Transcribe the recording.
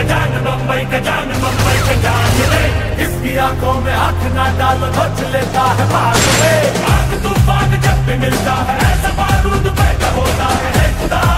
मुंबई का जान, मुंबई का जान रे। इसकी आंखों में आंख ना डालो, नोच लेता है भाग में। आग तूफान जब भी मिलता है, ऐसा बारूद पैदा होता है खुदा।